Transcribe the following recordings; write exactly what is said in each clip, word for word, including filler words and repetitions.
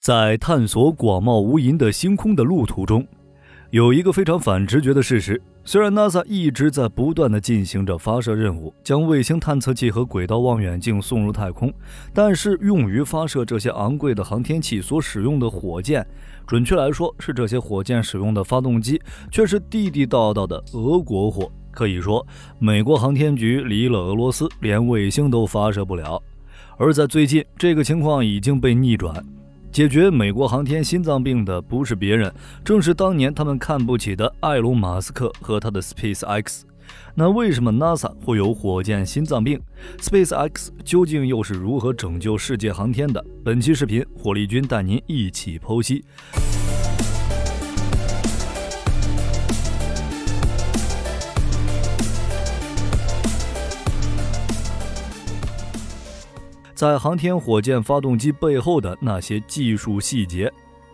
在探索广袤无垠的星空的路途中，有一个非常反直觉的事实，虽然 NASA 一直在不断地进行着发射任务，将卫星探测器和轨道望远镜送入太空，但是用于发射这些昂贵的航天器所使用的火箭，准确来说是这些火箭使用的发动机，却是地地道道的俄国货。可以说，美国航天局离了俄罗斯，连卫星都发射不了。而在最近，这个情况已经被逆转。解决美国航天心脏病的不是别人，正是当年他们看不起的埃隆·马斯克和他的 SpaceX。 那为什么 NASA 会有火箭心脏病？ SpaceX 究竟又是如何拯救世界航天的？本期视频，火力军带您一起剖析。在航天火箭发动机背后的那些技术细节。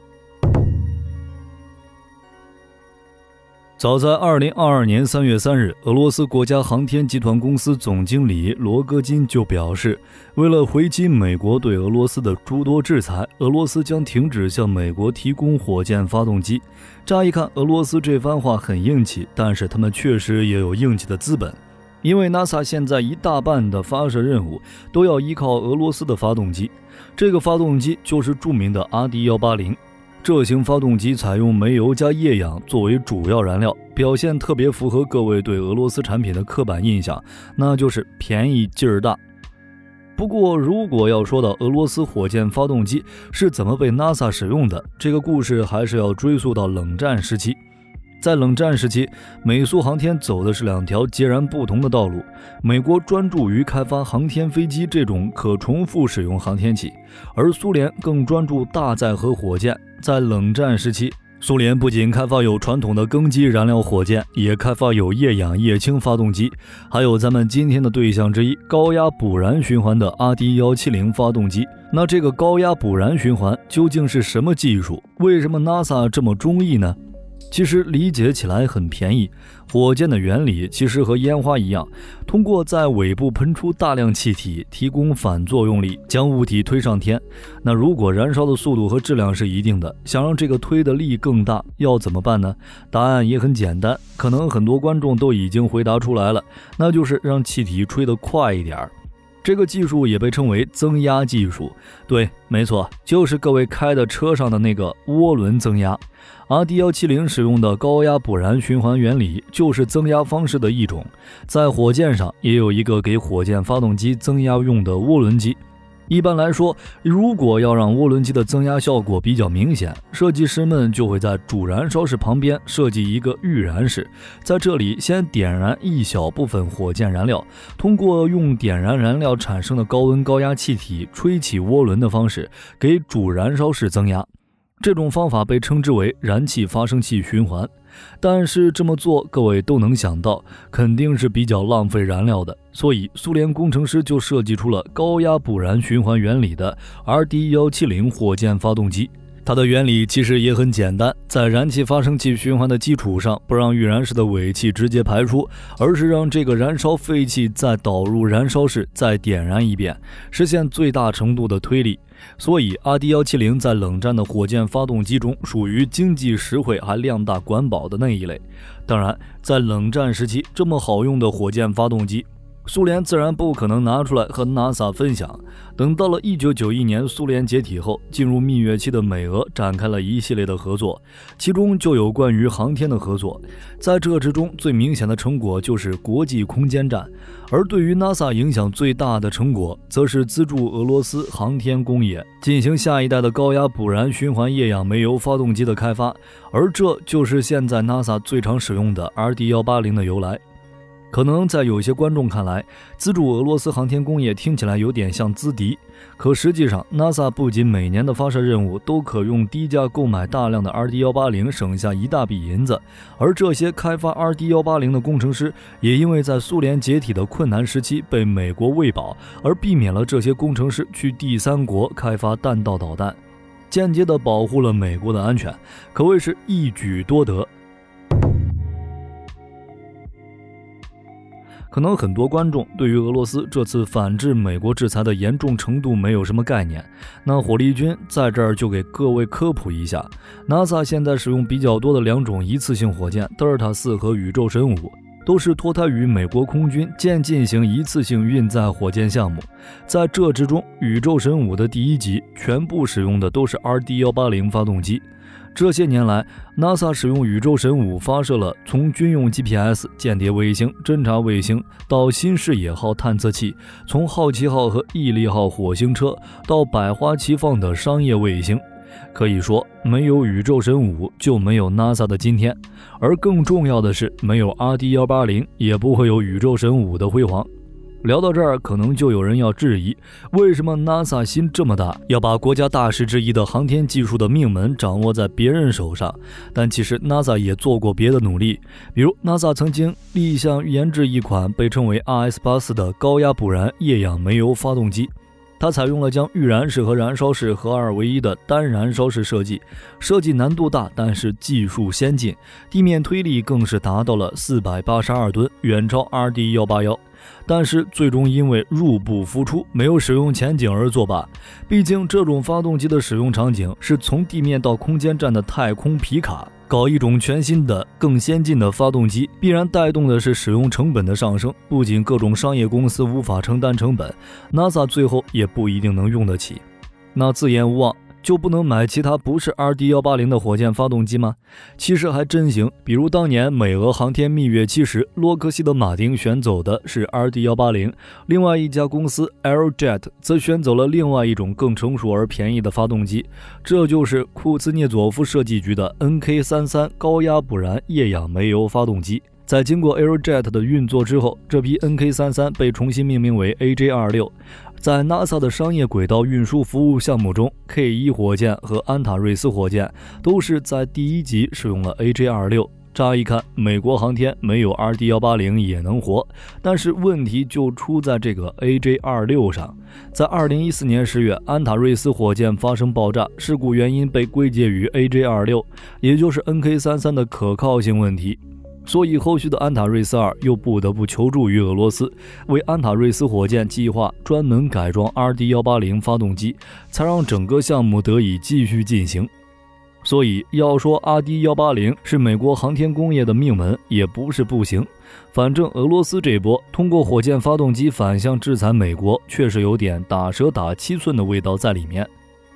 早在二零二二年三月三日，俄罗斯国家航天集团公司总经理罗戈金就表示，为了回击美国对俄罗斯的诸多制裁，俄罗斯将停止向美国提供火箭发动机。乍一看，俄罗斯这番话很硬气，但是他们确实也有硬气的资本。因为 NASA 现在一大半的发射任务都要依靠俄罗斯的发动机，这个发动机就是著名的 R D 一八零。这型发动机采用煤油加液氧作为主要燃料，表现特别符合各位对俄罗斯产品的刻板印象，那就是便宜劲儿大。不过，如果要说到俄罗斯火箭发动机是怎么被 NASA 使用的，这个故事还是要追溯到冷战时期。在冷战时期，美苏航天走的是两条截然不同的道路。美国专注于开发航天飞机这种可重复使用航天器，而苏联更专注大载荷火箭。在冷战时期，苏联不仅开发有传统的庚基燃料火箭，也开发有液氧液氢发动机，还有咱们今天的对象之一高压补燃循环的 R D 一七零发动机。那这个高压补燃循环究竟是什么技术？为什么 NASA 这么中意呢？其实理解起来很便宜，火箭的原理其实和烟花一样，通过在尾部喷出大量气体，提供反作用力，将物体推上天。那如果燃烧的速度和质量是一定的，想让这个推的力更大，要怎么办呢？答案也很简单，可能很多观众都已经回答出来了，那就是让气体吹得快一点。这个技术也被称为增压技术。对，没错，就是各位开的车上的那个涡轮增压。R D 一七零使用的高压补燃循环原理就是增压方式的一种，在火箭上也有一个给火箭发动机增压用的涡轮机。一般来说，如果要让涡轮机的增压效果比较明显，设计师们就会在主燃烧室旁边设计一个预燃室，在这里先点燃一小部分火箭燃料，通过用点燃燃料产生的高温高压气体吹起涡轮的方式，给主燃烧室增压。这种方法被称之为燃气发生器循环，但是这么做各位都能想到，肯定是比较浪费燃料的，所以苏联工程师就设计出了高压补燃循环原理的 R D 一七零火箭发动机。它的原理其实也很简单，在燃气发生器循环的基础上，不让预燃室的尾气直接排出，而是让这个燃烧废气再导入燃烧室，再点燃一遍，实现最大程度的推力。所以 R D 一七零在冷战的火箭发动机中属于经济实惠还量大管饱的那一类。当然，在冷战时期，这么好用的火箭发动机，苏联自然不可能拿出来和 NASA 分享。等到了一九九一年苏联解体后，进入蜜月期的美俄展开了一系列的合作，其中就有关于航天的合作。在这之中最明显的成果就是国际空间站，而对于 NASA 影响最大的成果，则是资助俄罗斯航天工业进行下一代的高压补燃循环液氧煤油发动机的开发，而这就是现在 NASA 最常使用的 R D 一八零的由来。可能在有些观众看来，资助俄罗斯航天工业听起来有点像资敌，可实际上 NASA 不仅每年的发射任务都可用低价购买大量的 R D 一八零，省下一大笔银子，而这些开发 R D 一八零的工程师也因为在苏联解体的困难时期被美国喂饱，而避免了这些工程师去第三国开发弹道导弹，间接地保护了美国的安全，可谓是一举多得。 可能很多观众对于俄罗斯这次反制美国制裁的严重程度没有什么概念，那火力军在这儿就给各位科普一下。 NASA 现在使用比较多的两种一次性火箭，德尔塔四和宇宙神五，都是脱胎于美国空军渐进型一次性运载火箭项目。在这之中，宇宙神五的第一级全部使用的都是 R D 一八零 发动机。这些年来 NASA 使用宇宙神五发射了从军用 G P S 间谍卫星、侦察卫星到新视野号探测器，从好奇号和毅力号火星车到百花齐放的商业卫星。可以说，没有宇宙神五就没有 NASA 的今天，而更重要的是，没有 R D 一八零也不会有宇宙神五的辉煌。聊到这儿，可能就有人要质疑，为什么 NASA 心这么大，要把国家大事之一的航天技术的命门掌握在别人手上？但其实 NASA 也做过别的努力，比如 NASA 曾经立项研制一款被称为 R S 八十四 的高压不燃液氧煤油发动机。它采用了将预燃式和燃烧式合二为一的单燃烧式设计，设计难度大，但是技术先进，地面推力更是达到了四百八十二吨，远超 R D 一八一。但是最终因为入不敷出，没有使用前景而作罢。毕竟这种发动机的使用场景是从地面到空间站的太空皮卡，搞一种全新的更先进的发动机，必然带动的是使用成本的上升。不仅各种商业公司无法承担成本， NASA 最后也不一定能用得起。那自眼无望就不能买其他不是 R D 一八零 的火箭发动机吗？其实还真行，比如当年美俄航天蜜月期时，洛克希德马丁选走的是 R D 一八零， 另外一家公司 Aerojet 则选走了另外一种更成熟而便宜的发动机，这就是库兹涅佐夫设计局的 N K 三十三 高压不燃液氧煤油发动机。在经过 Aerojet 的运作之后，这批 N K 三十三 被重新命名为 A J 二十六。在 NASA 的商业轨道运输服务项目中， K 一 火箭和安塔瑞斯火箭都是在第一级使用了 A J 二十六。乍一看，美国航天没有 R D 一八零也能活，但是问题就出在这个 A J 二十六上。在二零一四年十月，安塔瑞斯火箭发生爆炸，事故原因被归结于 A J 二十六，也就是 N K 三十三 的可靠性问题。所以后续的安塔瑞斯二又不得不求助于俄罗斯，为安塔瑞斯火箭计划专门改装 R D 一八零 发动机，才让整个项目得以继续进行。所以要说 R D 一八零 是美国航天工业的命门，也不是不行。反正俄罗斯这波通过火箭发动机反向制裁美国，确实有点打蛇打七寸的味道在里面。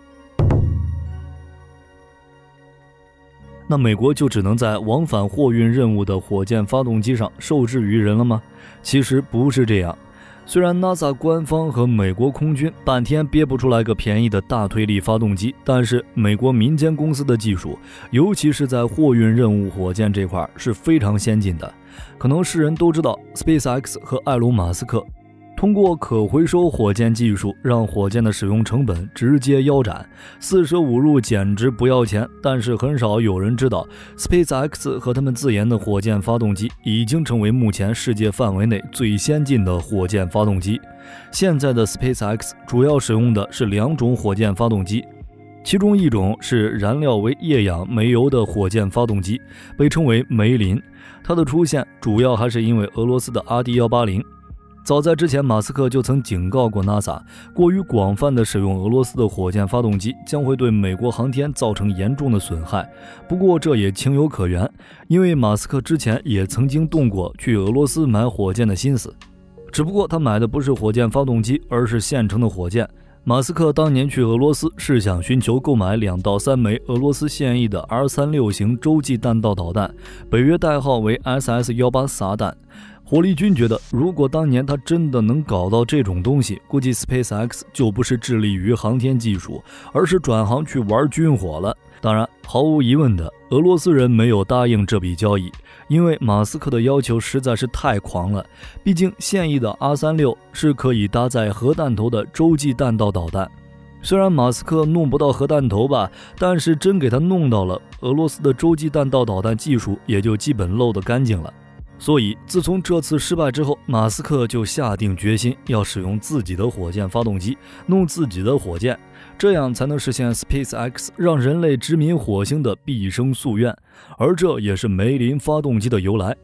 那美国就只能在往返货运任务的火箭发动机上受制于人了吗？其实不是这样。虽然 NASA 官方和美国空军半天憋不出来个便宜的大推力发动机，但是美国民间公司的技术，尤其是在货运任务火箭这块是非常先进的。可能世人都知道 SpaceX 和埃隆·马斯克通过可回收火箭技术，让火箭的使用成本直接腰斩，四舍五入简直不要钱。但是很少有人知道 SpaceX 和他们自研的火箭发动机已经成为目前世界范围内最先进的火箭发动机。现在的 SpaceX 主要使用的是两种火箭发动机，其中一种是燃料为液氧煤油的火箭发动机，被称为梅林。它的出现主要还是因为俄罗斯的 R D 一八零。早在之前，马斯克就曾警告过 NASA， 过于广泛的使用俄罗斯的火箭发动机将会对美国航天造成严重的损害。不过这也情有可原，因为马斯克之前也曾经动过去俄罗斯买火箭的心思，只不过他买的不是火箭发动机，而是现成的火箭。马斯克当年去俄罗斯是想寻求购买两到三枚俄罗斯现役的 R 三十六 型洲际弹道导弹，北约代号为 S S 一八 撒旦。火力军觉得，如果当年他真的能搞到这种东西，估计 SpaceX 就不是致力于航天技术，而是转行去玩军火了。当然，毫无疑问的，俄罗斯人没有答应这笔交易，因为马斯克的要求实在是太狂了。毕竟现役的 R 三十六 是可以搭载核弹头的洲际弹道导弹。虽然马斯克弄不到核弹头吧，但是真给他弄到了，俄罗斯的洲际弹道导弹技术也就基本漏得干净了。所以自从这次失败之后，马斯克就下定决心要使用自己的火箭发动机，弄自己的火箭，这样才能实现 SpaceX 让人类殖民火星的毕生夙愿。而这也是梅林发动机的由来。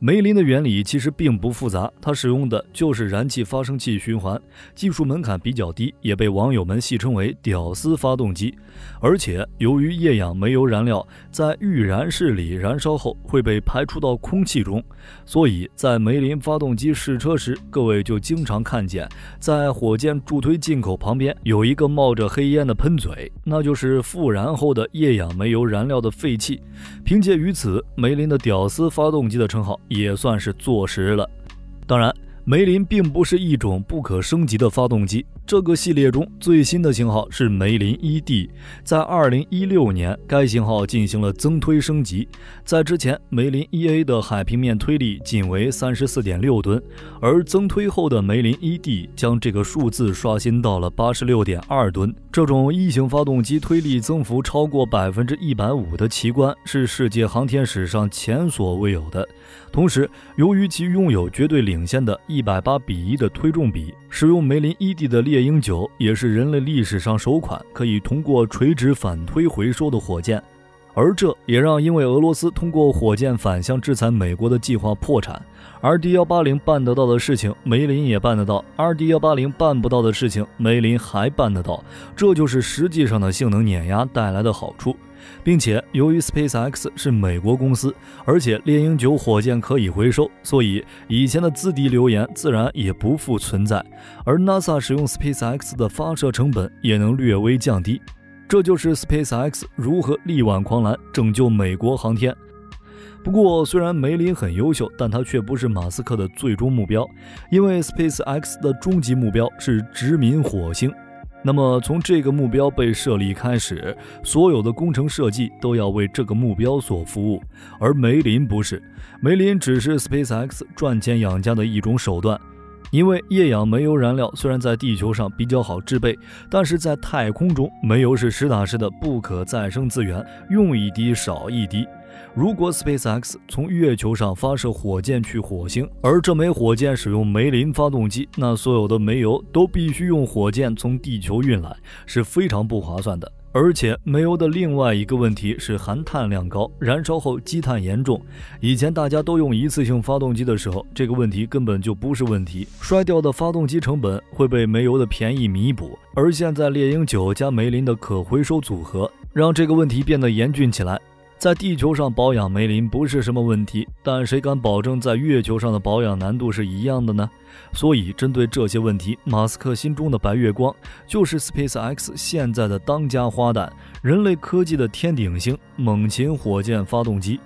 梅林的原理其实并不复杂，它使用的就是燃气发生器循环，技术门槛比较低，也被网友们戏称为屌丝发动机。而且由于液氧煤油燃料在预燃室里燃烧后会被排出到空气中，所以在梅林发动机试车时，各位就经常看见在火箭助推进口旁边有一个冒着黑烟的喷嘴，那就是复燃后的液氧煤油燃料的废气。凭借于此，梅林的屌丝发动机的称号也算是坐实了。当然，梅林并不是一种不可升级的发动机，这个系列中最新的型号是梅林 E D， 在二零一六年该型号进行了增推升级。在之前，梅林 E A 的海平面推力仅为 三十四点六吨，而增推后的梅林 E D 将这个数字刷新到了 八十六点二吨。这种一型发动机推力增幅超过 百分之一百五十 的奇观是世界航天史上前所未有的。同时，由于其拥有绝对领先的一百八比一的推重比，使用梅林 E D 的猎鹰九也是人类历史上首款可以通过垂直反推回收的火箭。而这也让因为俄罗斯通过火箭反向制裁美国的计划破产，而 D 一八零 办得到的事情梅林也办得到，而 D 一八零 办不到的事情梅林还办得到，这就是实际上的性能碾压带来的好处。并且由于 SpaceX 是美国公司，而且猎鹰九火箭可以回收，所以以前的资敌流言自然也不复存在，而 NASA 使用 SpaceX 的发射成本也能略微降低。这就是 SpaceX 如何力挽狂澜拯救美国航天。不过虽然梅林很优秀，但他却不是马斯克的最终目标，因为 SpaceX 的终极目标是殖民火星。那么从这个目标被设立开始，所有的工程设计都要为这个目标所服务，而梅林不是，梅林只是 SpaceX 赚钱养家的一种手段。因为液氧煤油燃料虽然在地球上比较好制备，但是在太空中，煤油是实打实的不可再生资源，用一滴少一滴。如果 SpaceX 从月球上发射火箭去火星，而这枚火箭使用梅林发动机，那所有的煤油都必须用火箭从地球运来，是非常不划算的。而且煤油的另外一个问题是含碳量高，燃烧后积碳严重。以前大家都用一次性发动机的时候，这个问题根本就不是问题，衰掉的发动机成本会被煤油的便宜弥补。而现在猎鹰九加梅林的可回收组合，让这个问题变得严峻起来。在地球上保养梅林不是什么问题，但谁敢保证在月球上的保养难度是一样的呢？所以针对这些问题，马斯克心中的白月光就是 SpaceX 现在的当家花旦，人类科技的天顶星——猛禽火箭发动机。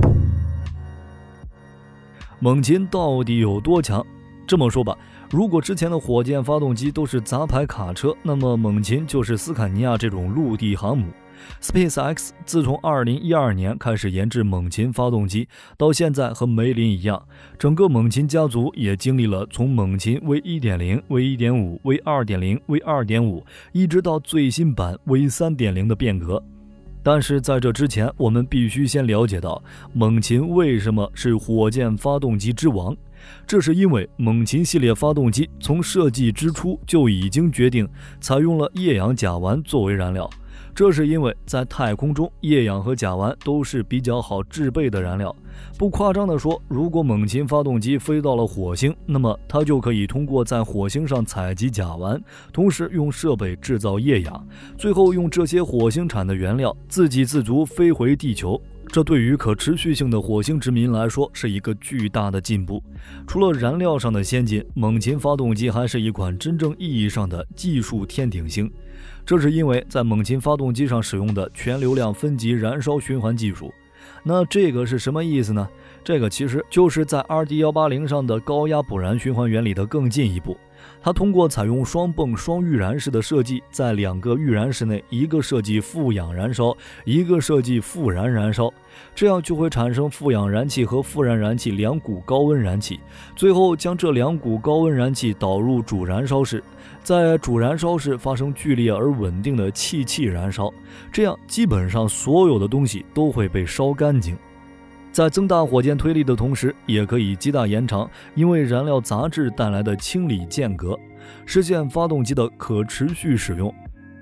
猛禽到底有多强？这么说吧，如果之前的火箭发动机都是杂牌卡车，那么猛禽就是斯堪尼亚这种陆地航母。SpaceX 自从二零一二年开始研制猛禽发动机，到现在和梅林一样，整个猛禽家族也经历了从猛禽 V 一点零、V 一点五、V 二点零、V 二点五，一直到最新版 V 三点零的变革。但是在这之前，我们必须先了解到猛禽为什么是火箭发动机之王。这是因为猛禽系列发动机从设计之初就已经决定采用了液氧甲烷作为燃料。这是因为在太空中，液氧和甲烷都是比较好制备的燃料。不夸张地说，如果猛禽发动机飞到了火星，那么它就可以通过在火星上采集甲烷，同时用设备制造液氧，最后用这些火星产的原料自给自足飞回地球。这对于可持续性的火星殖民来说是一个巨大的进步。除了燃料上的先进，猛禽发动机还是一款真正意义上的技术天顶星。这是因为在猛禽发动机上使用的全流量分级燃烧循环技术。那这个是什么意思呢？这个其实就是在 R D 一八零 上的高压补燃循环原理的更进一步。它通过采用双泵双预燃式的设计，在两个预燃室内，一个设计负氧燃烧，一个设计负燃燃烧，这样就会产生负氧燃气和负燃燃气两股高温燃气，最后将这两股高温燃气导入主燃烧室，在主燃烧室发生剧烈而稳定的气气燃烧，这样基本上所有的东西都会被烧干净。在增大火箭推力的同时，也可以极大延长因为燃料杂质带来的清理间隔，实现发动机的可持续使用。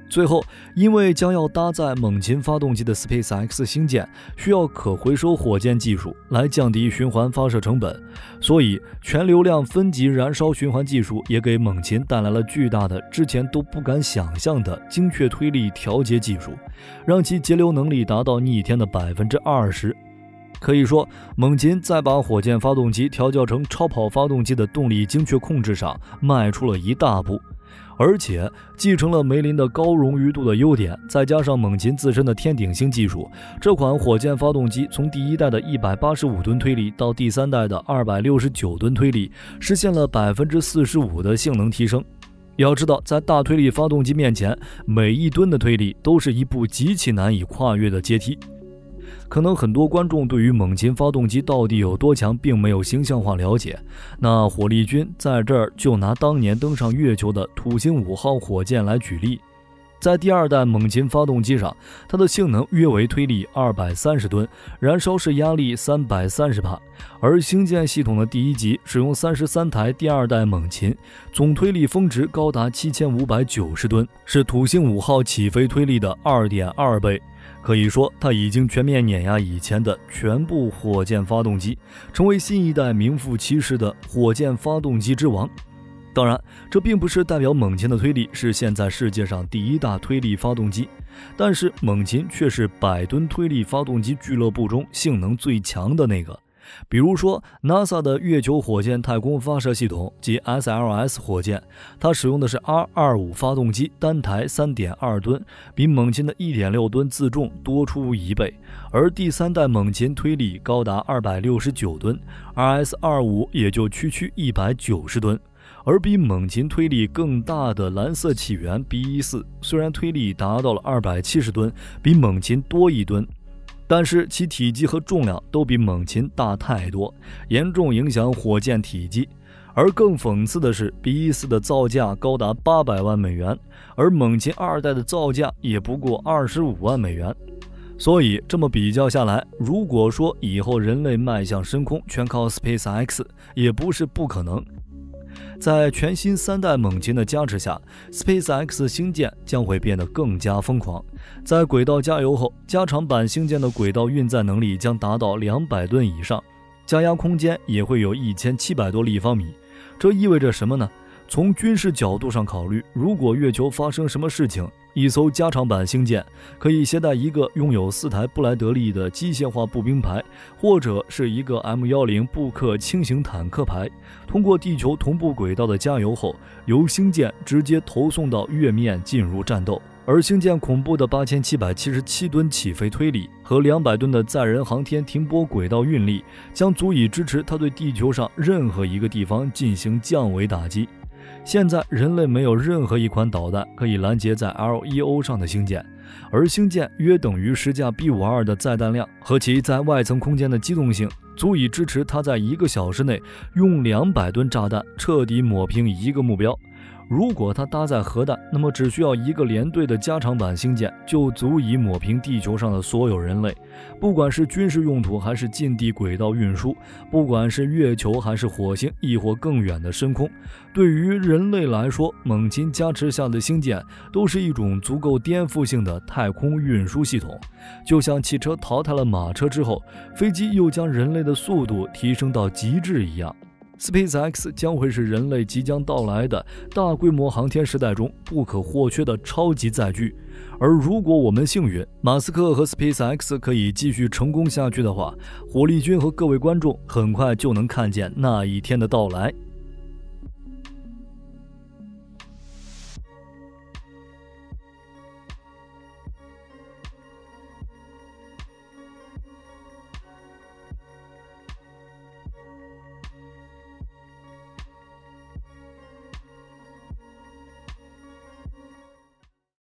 最后，因为将要搭载猛禽发动机的 SpaceX 星舰需要可回收火箭技术来降低循环发射成本，所以全流量分级燃烧循环技术也给猛禽带来了巨大的之前都不敢想象的精确推力调节技术，让其节流能力达到逆天的 百分之二十。可以说，猛禽在把火箭发动机调教成超跑发动机的动力精确控制上迈出了一大步。而且继承了梅林的高冗余度的优点，再加上猛禽自身的天顶星技术，这款火箭发动机从第一代的一百八十五吨推力到第三代的二百六十九吨推力，实现了 百分之四十五 的性能提升。要知道，在大推力发动机面前，每一吨的推力都是一部极其难以跨越的阶梯。可能很多观众对于猛禽发动机到底有多强并没有形象化了解，那火力军在这儿就拿当年登上月球的土星五号火箭来举例。在第二代猛禽发动机上，它的性能约为推力二百三十吨，燃烧式压力三百三十帕，而星舰系统的第一级使用三十三台第二代猛禽，总推力峰值高达七千五百九十吨，是土星五号起飞推力的 二点二 倍。可以说，它已经全面碾压以前的全部火箭发动机，成为新一代名副其实的火箭发动机之王。当然，这并不是代表猛禽的推力是现在世界上第一大推力发动机，但是猛禽却是百吨推力发动机俱乐部中性能最强的那个。比如说 NASA 的月球火箭太空发射系统及 S L S 火箭，它使用的是 R 二十五 发动机，单台 三点二 吨，比猛禽的 一点六 吨自重多出一倍。而第三代猛禽推力高达二百六十九吨， R S 二十五 也就区区一百九十吨。而比猛禽推力更大的蓝色起源 B 十四，虽然推力达到了二百七十吨，比猛禽多一吨，但是其体积和重量都比猛禽大太多，严重影响火箭体积。而更讽刺的是 B 十四 的造价高达八百万美元，而猛禽二代的造价也不过二十五万美元。所以这么比较下来，如果说以后人类迈向深空全靠 SpaceX， 也不是不可能。在全新三代猛禽的加持下， SpaceX 星舰将会变得更加疯狂。在轨道加油后，加长版星舰的轨道运载能力将达到两百吨以上，加压空间也会有一千七百多立方米。这意味着什么呢？从军事角度上考虑，如果月球发生什么事情，一艘加长版星舰可以携带一个拥有四台布莱德利的机械化步兵排，或者是一个 M 十 布克轻型坦克排，通过地球同步轨道的加油后，由星舰直接投送到月面进入战斗。而星舰恐怖的八千七百七十七吨起飞推力和两百吨的载人航天停泊轨道运力，将足以支持它对地球上任何一个地方进行降维打击。现在人类没有任何一款导弹可以拦截在 L E O 上的星舰，而星舰约等于十架 B 五十二 的载弹量和其在外层空间的机动性，足以支持它在一个小时内用两百吨炸弹彻底抹平一个目标。如果它搭载核弹，那么只需要一个连队的加长版星舰就足以抹平地球上的所有人类，不管是军事用途还是近地轨道运输，不管是月球还是火星，亦或更远的深空，对于人类来说，猛禽加持下的星舰都是一种足够颠覆性的太空运输系统。就像汽车淘汰了马车之后，飞机又将人类的速度提升到极致一样。SpaceX 将会是人类即将到来的大规模航天时代中不可或缺的超级载具。而如果我们幸运，马斯克和 SpaceX 可以继续成功下去的话，火力军和各位观众很快就能看见那一天的到来。